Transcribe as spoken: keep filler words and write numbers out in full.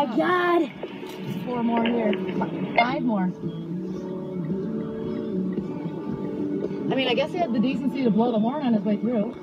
my God. Four more here. Five more. I mean, I guess he had the decency to blow the horn on his way through.